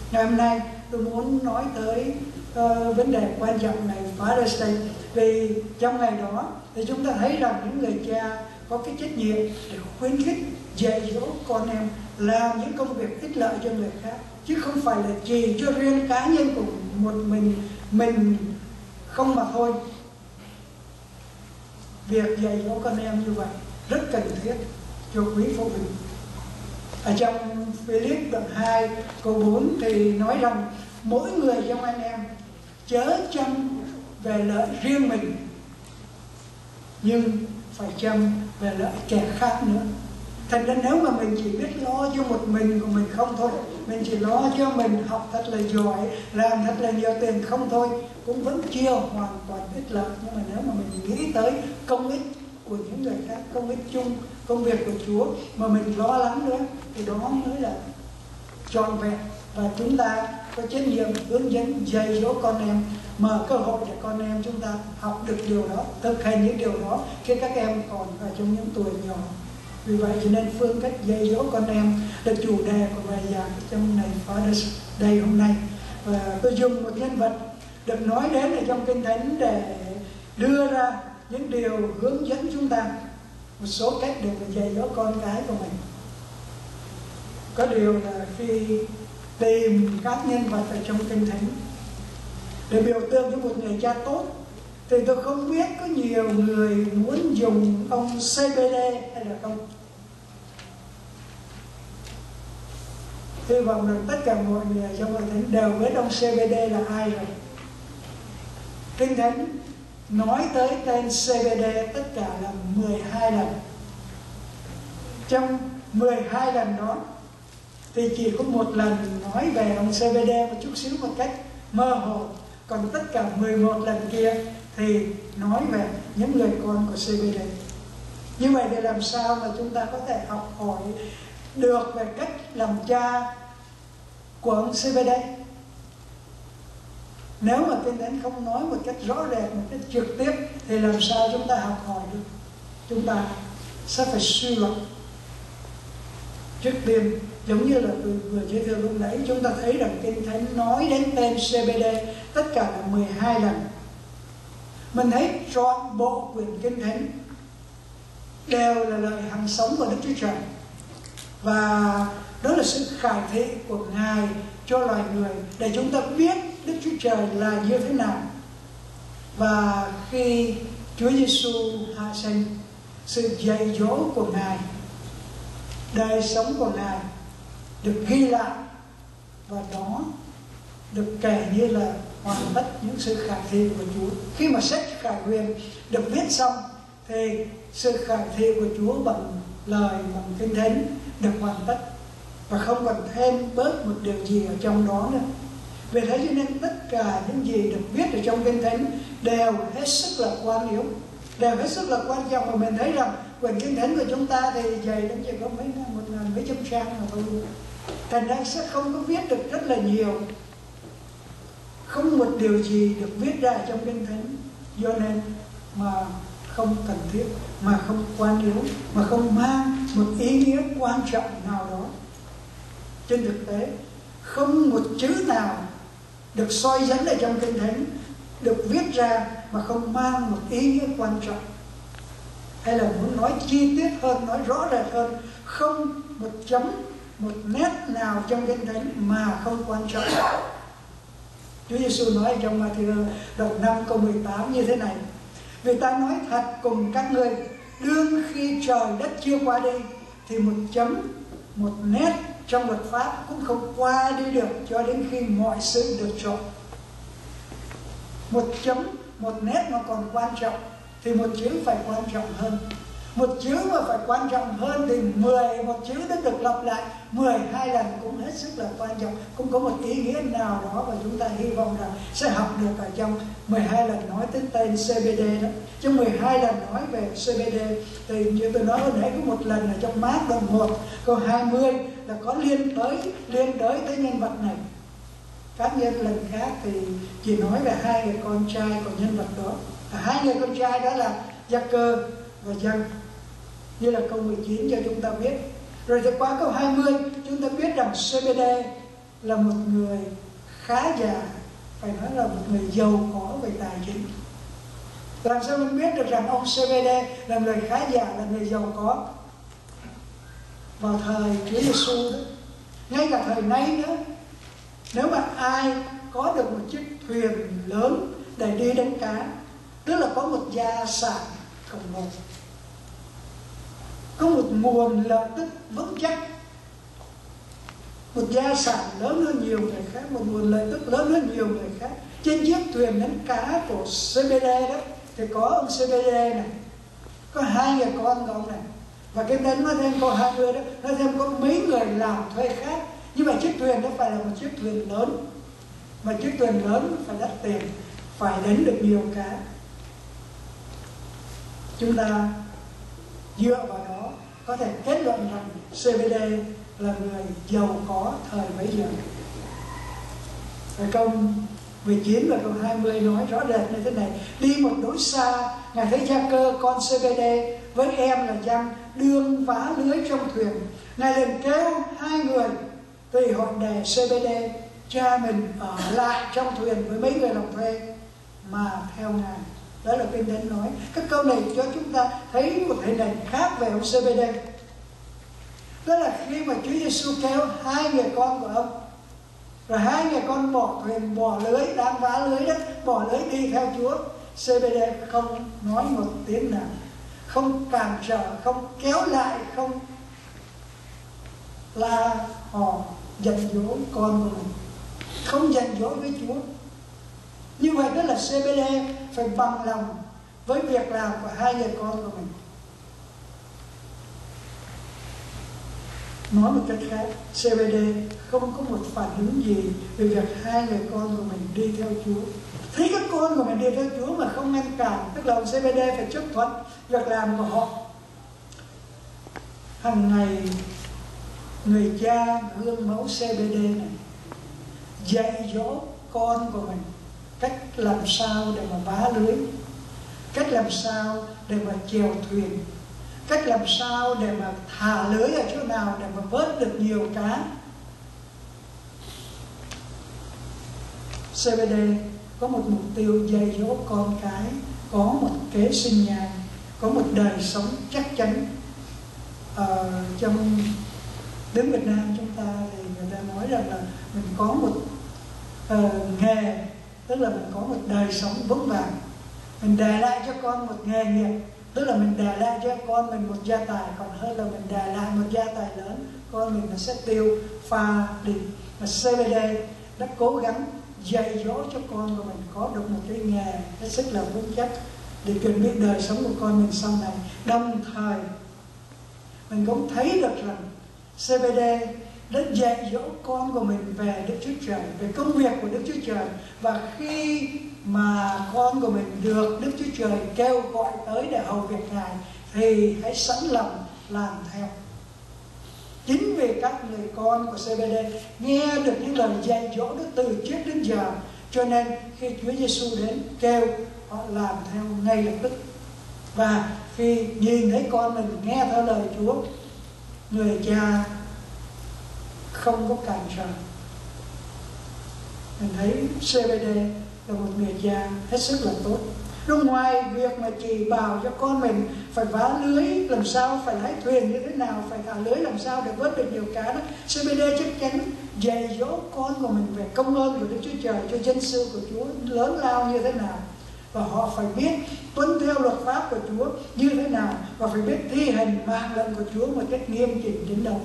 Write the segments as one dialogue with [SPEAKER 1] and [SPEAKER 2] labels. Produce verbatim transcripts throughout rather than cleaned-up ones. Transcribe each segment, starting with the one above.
[SPEAKER 1] Ngày hôm nay tôi muốn nói tới uh, vấn đề quan trọng này, Father's Day. Vì trong ngày đó thì chúng ta thấy rằng những người cha có cái trách nhiệm để khuyến khích, dạy dỗ con em làm những công việc ích lợi cho người khác, chứ không phải là chỉ cho riêng cá nhân của một mình mình không mà thôi. Việc dạy dỗ con em như vậy rất cần thiết cho quý phụ huynh. Ở trong Philip đoạn hai câu bốn thì nói rằng mỗi người trong anh em chớ chăm về lợi riêng mình, nhưng phải chăm về lợi kẻ khác nữa. Thành ra nếu mà mình chỉ biết lo cho một mình của mình không thôi, mình chỉ lo cho mình học thật là giỏi, làm thật là nhiều tiền không thôi, cũng vẫn chưa hoàn toàn ích lợi. Nhưng mà nếu mà mình nghĩ tới công ích của những người khác, công ích chung, công việc của Chúa mà mình lo lắng nữa, thì đó mới là trọn vẹn. Và chúng ta có trách nhiệm hướng dẫn dạy dỗ con em, mở cơ hội để con em chúng ta học được điều đó, thực hành những điều đó khi các em còn ở trong những tuổi nhỏ. Vì vậy cho nên phương cách dạy dỗ con em là chủ đề của bài giảng trong ngày Father's Day hôm nay. Và tôi dùng một nhân vật được nói đến ở trong Kinh Thánh để đưa ra những điều hướng dẫn chúng ta một số cách để dạy dỗ con cái của mình. Có điều là khi tìm các nhân vật ở trong Kinh Thánh để biểu tượng cho một người cha tốt, thì tôi không biết có nhiều người muốn dùng ông xê bê đê hay là không. Hy vọng rằng tất cả mọi người trong Kinh Thánh đều biết ông xê bê đê là ai rồi. Kinh Thánh nói tới tên xê bê đê tất cả là mười hai lần. Trong mười hai lần đó thì chỉ có một lần nói về ông xê bê đê một chút xíu, một cách mơ hồ. Còn tất cả mười một lần kia thì nói về những người con của xê bê đê. Như vậy để làm sao mà chúng ta có thể học hỏi được về cách làm cha của ông xê bê đê? Nếu mà Kinh Thánh không nói một cách rõ rệt, một cách trực tiếp, thì làm sao chúng ta học hỏi được? Chúng ta sẽ phải suy luận. Trước tiên, giống như là tôi vừa giới thiệu lúc nãy, chúng ta thấy rằng Kinh Thánh nói đến tên xê bê đê tất cả là mười hai lần. Mình thấy trọn bộ quyển Kinh Thánh đều là lời hằng sống của Đức Chúa Trời. Và đó là sự khải thị của Ngài cho loài người để chúng ta biết Đức Chúa Trời là như thế nào. Và khi Chúa Giêsu hạ sinh, sự dạy dỗ của Ngài, đời sống của Ngài được ghi lại, và đó được kể như là hoàn tất những sự khải thị của Chúa. Khi mà sách Khải Huyền được viết xong thì sự khải thị của Chúa bằng lời, bằng Kinh Thánh được hoàn tất, và không còn thêm bớt một điều gì ở trong đó nữa. Vì thế cho nên tất cả những gì được viết ở trong Kinh Thánh đều hết sức là quan yếu, đều hết sức là quan trọng. Mà mình thấy rằng quyển Kinh Thánh của chúng ta thì dày đến chỉ có mấy một ngàn mấy trăm trang mà thôi. Thành ra sẽ không có viết được rất là nhiều. Không một điều gì được viết ra trong Kinh Thánh do nên mà không cần thiết, mà không quan yếu, mà không mang một ý nghĩa quan trọng nào đó. Trên thực tế, không một chữ nào được soi dẫn ở trong Kinh Thánh được viết ra mà không mang một ý nghĩa quan trọng. Hay là muốn nói chi tiết hơn, nói rõ rệt hơn, không một chấm, một nét nào trong Kinh Thánh mà không quan trọng. Chúa Giêsu nói trong Ma-thi-ơ đoạn năm câu mười tám như thế này: vì ta nói thật cùng các ngươi, đương khi trời đất chưa qua đi, thì một chấm, một nét trong luật pháp cũng không qua đi được cho đến khi mọi sự được trọn. Một chấm, một nét mà còn quan trọng thì một chữ phải quan trọng hơn. Một chữ mà phải quan trọng hơn thì mười một chữ đã được lặp lại mười hai lần cũng hết sức là quan trọng, cũng có một ý nghĩa nào đó, và chúng ta hy vọng rằng sẽ học được ở trong mười hai lần nói tới tên xê bê đê đó. Trong mười hai lần nói về xê bê đê thì như tôi nói hồi nãy, có một lần ở trong Mác đoạn một câu hai mươi là có liên tới liên đới tới nhân vật này. Các nhân lần khác thì chỉ nói về hai người con trai của nhân vật đó. À, hai người con trai đó là Gia-cơ và Giăng, như là câu mười chín cho chúng ta biết. Rồi thì qua câu hai mươi chúng ta biết rằng xê bê đê là một người khá giả, phải nói là một người giàu có về tài chính. Làm sao mình biết được rằng ông xê bê đê là người khá giả, là người giàu có? Vào thời Chúa Giêsu đó, ngay cả thời nay nữa, nếu mà ai có được một chiếc thuyền lớn để đi đánh cá, tức là có một gia sản khổng lồ, có một nguồn lợi tức vững chắc, một gia sản lớn hơn nhiều người khác, một nguồn lợi tức lớn hơn nhiều người khác. Trên chiếc thuyền đánh cá của xê bê đê đó thì có ông xê bê đê này, có hai người con của ông này, và cái đến nói thêm có hai người đó, nói thêm có mấy người làm thuê khác. Nhưng mà chiếc thuyền đó phải là một chiếc thuyền lớn, mà chiếc thuyền lớn phải đắt tiền, phải đánh được nhiều cá. Chúng ta dựa vào đó có thể kết luận rằng xê bê đê là người giàu có thời bấy giờ. Và câu mười chín và câu hai mươi nói rõ rệt như thế này: đi một đối xa, ngài thấy Gia Cơ con xê bê đê với em là Giăng đương vá lưới trong thuyền. Ngài liền kêu hai người tùy họ đè xê bê đê cha mình ở lại trong thuyền với mấy người làm thuê mà theo ngài. Đó là Kinh Thánh nói. Các câu này cho chúng ta thấy một hình ảnh khác về ông xê bê đê. Đó là khi mà Chúa Giêsu kêu hai người con của ông, rồi hai người con bỏ thuyền, bỏ lưới, đang vá lưới đó, bỏ lưới đi theo Chúa, xê bê đê không nói một tiếng nào, không cản trở, không kéo lại, không la hò giận dỗi con của mình, không giận dỗi với Chúa. Như vậy đó là xê bê đê phải bằng lòng với việc làm của hai người con của mình. Nói một cách khác, xê bê đê không có một phản ứng gì về việc hai người con của mình đi theo Chúa. Thấy các con của mình đi theo Chúa mà không ngăn cản, tức là ông xê bê đê phải chấp thuận việc làm của họ. Hằng ngày người cha gương mẫu xê bê đê này dạy dỗ con của mình cách làm sao để mà vá lưới, cách làm sao để mà chèo thuyền, cách làm sao để mà thả lưới ở chỗ nào để mà vớt được nhiều cá. xê bê đê có một mục tiêu dạy dỗ con cái có một kế sinh nhai, có một đời sống chắc chắn. Ờ, trong tiếng Việt Nam chúng ta thì người ta nói rằng là mình có một uh, nghề, tức là mình có một đời sống vững vàng. Mình để lại cho con một nghề nghiệp, tức là mình để lại cho con mình một gia tài, còn hơn là mình để lại một gia tài lớn, con mình nó sẽ tiêu pha đi. Mà xê bê đê đã cố gắng dạy dỗ cho con của mình có được một cái nghề hết sức là vững chắc để chuẩn bị đời sống của con mình sau này. Đồng thời mình cũng thấy được rằng xê bê đê đã dạy dỗ con của mình về Đức Chúa Trời, về công việc của Đức Chúa Trời. Và khi mà con của mình được Đức Chúa Trời kêu gọi tới để hầu việc Ngài thì hãy sẵn lòng làm theo. Chính vì các người con của xê bê đê nghe được những lời dạy dỗ đó từ trước đến giờ, cho nên khi Chúa Giêsu đến kêu họ làm theo ngay lập tức. Và khi nhìn thấy con mình nghe theo lời Chúa, người cha không có cản trở. Mình thấy xê bê đê là một người cha hết sức là tốt. Rồi ngoài việc mà chỉ bảo cho con mình phải vá lưới làm sao, phải lái thuyền như thế nào, phải thả lưới làm sao để vớt được nhiều cá đó, xê bê đê chắc chắn dạy dỗ con của mình về công ơn của Đức Chúa Trời cho dân sự của Chúa lớn lao như thế nào. Và họ phải biết tuân theo luật pháp của Chúa như thế nào, và phải biết thi hành mạng lệnh của Chúa một cách nghiêm chỉnh đến đâu.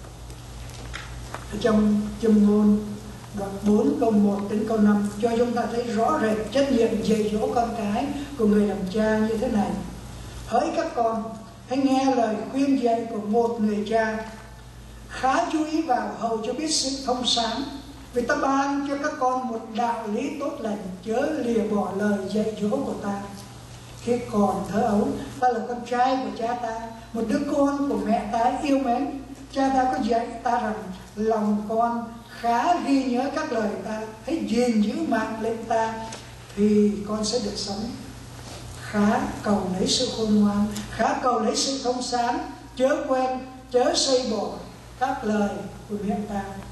[SPEAKER 1] Ở trong Châm Ngôn đoạn bốn câu một đến câu năm cho chúng ta thấy rõ rệt trách nhiệm dạy dỗ con cái của người làm cha như thế này: hỡi các con, hãy nghe lời khuyên dạy của một người cha, khá chú ý vào hầu cho biết sự thông sáng, vì ta ban cho các con một đạo lý tốt lành, chớ lìa bỏ lời dạy dỗ của ta. Khi còn thơ ấu, ta là con trai của cha ta, một đứa con của mẹ ta yêu mến. Cha ta có dạy ta rằng lòng con khá ghi nhớ các lời ta, hãy gìn giữ mạng lệnh ta thì con sẽ được sống. Khá cầu lấy sự khôn ngoan, khá cầu lấy sự thông sáng, chớ quên, chớ xây bỏ các lời của miệng ta.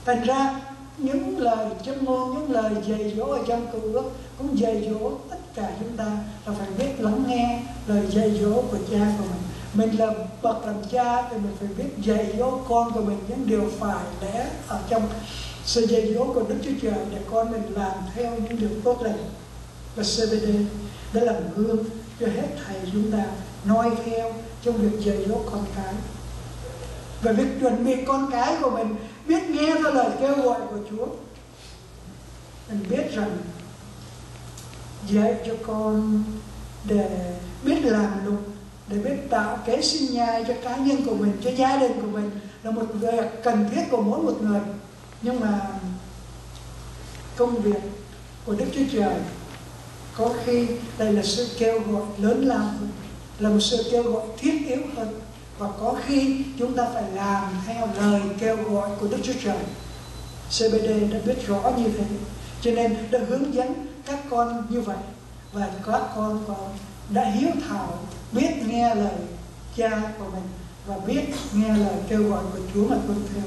[SPEAKER 1] Thành ra những lời châm ngôn, những lời dạy dỗ ở trong Cựu Ước cũng dạy dỗ tất cả chúng ta là phải biết lắng nghe lời dạy dỗ của cha của mình. Mình là bậc làm cha thì mình phải biết dạy dỗ con của mình những điều phải lẽ ở trong sự dạy dỗ của Đức Chúa Trời để con mình làm theo những điều tốt lành. Và xê bê đê đã làm gương cho hết thầy chúng ta noi theo trong việc dạy dỗ con cái. Và việc chuẩn bị con cái của mình biết nghe theo lời kêu gọi của Chúa. Mình biết rằng dạy cho con để biết làm lụng, để biết tạo kế sinh nhai cho cá nhân của mình, cho gia đình của mình là một việc cần thiết của mỗi một người. Nhưng mà công việc của Đức Chúa Trời có khi đây là sự kêu gọi lớn lao hơn, là một sự kêu gọi thiết yếu hơn. Và có khi chúng ta phải làm theo lời kêu gọi của Đức Chúa Trời. xê bê đê đã biết rõ như thế, cho nên đã hướng dẫn các con như vậy. Và các con còn đã hiếu thảo, biết nghe lời cha của mình và biết nghe lời kêu gọi của Chúa mà tuân theo.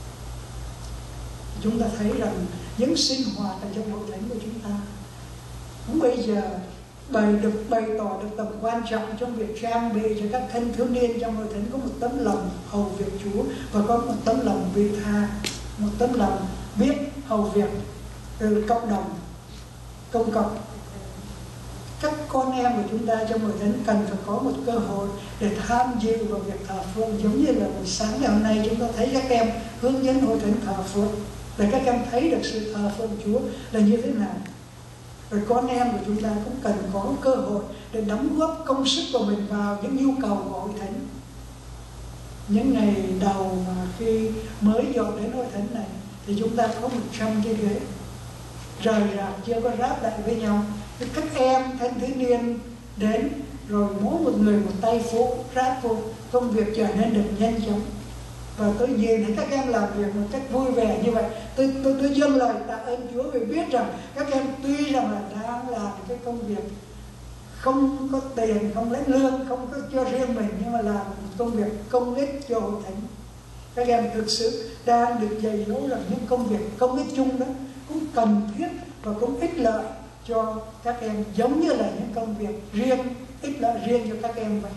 [SPEAKER 1] Chúng ta thấy rằng những sinh hoạt ở trong hội thánh của chúng ta cũng bây giờ bày được bày tỏ được tầm quan trọng trong việc trang bị cho các thanh thiếu niên trong hội thánh có một tấm lòng hầu việc Chúa và có một tấm lòng vị tha, một tấm lòng biết hầu việc từ cộng đồng công cộng. Các con em của chúng ta trong hội thánh cần phải có một cơ hội để tham dự vào việc thờ phượng, giống như là buổi sáng ngày hôm nay chúng ta thấy các em hướng dẫn hội thánh thờ phượng, để các em thấy được sự thờ phượng Chúa là như thế nào. Rồi con em của chúng ta cũng cần có cơ hội để đóng góp công sức của mình vào những nhu cầu của hội thánh. Những ngày đầu mà khi mới dọn đến hội thánh này thì chúng ta có một trăm cái ghế rời rạc chưa có ráp lại với nhau. Thì các em thanh thiếu niên đến rồi mỗi một người một tay phụ ráp phụ, công việc trở nên được nhanh chóng. Và tôi nhìn thấy các em làm việc một cách vui vẻ như vậy, tôi tôi tôi dâng lời tạ ơn Chúa vì biết rằng các em tuy rằng là đang làm cái công việc không có tiền, không lấy lương, không có cho riêng mình, nhưng mà làm một công việc công ích cho hội thánh. Các em thực sự đang được dạy dỗ rằng những công việc công ích chung đó cũng cần thiết và cũng ích lợi cho các em, giống như là những công việc riêng, ích lợi riêng cho các em vậy.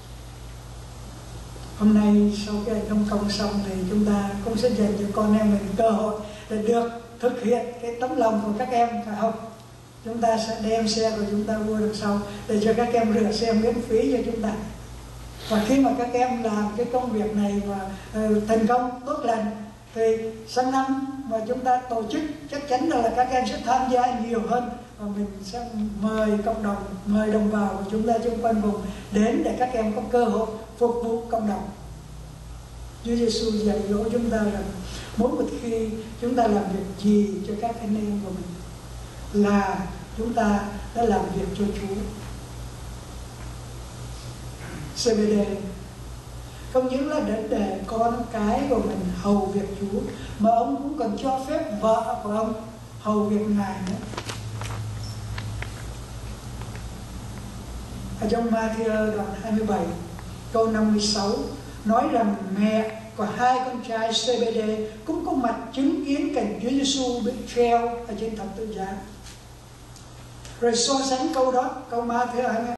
[SPEAKER 1] Hôm nay sau cái hành thông công xong thì chúng ta cũng sẽ dành cho con em mình cơ hội để được thực hiện cái tấm lòng của các em, phải không? Chúng ta sẽ đem xe của chúng ta vô đằng sau để cho các em rửa xe miễn phí cho chúng ta. Và khi mà các em làm cái công việc này mà uh, thành công tốt lành thì sang năm mà chúng ta tổ chức chắc chắn là các em sẽ tham gia nhiều hơn, và mình sẽ mời cộng đồng, mời đồng bào của chúng ta trong quanh vùng đến để các em có cơ hội phục vụ cộng đồng. Chúa Giêsu dạy dỗ chúng ta rằng mỗi một khi chúng ta làm việc gì cho các anh em của mình là chúng ta đã làm việc cho Chúa. xê bê đê không những là để, để con cái của mình hầu việc Chúa, mà ông cũng còn cho phép vợ của ông hầu việc Ngài nữa. Ở trong Ma-thi-ơ đoạn hai mươi bảy câu năm mươi sáu nói rằng mẹ của hai con trai xê bê đê cũng có mặt chứng kiến cảnh Chúa Giêsu bị treo ở trên thập tự giá. Rồi so sánh câu đó, câu Ma-thi-ơ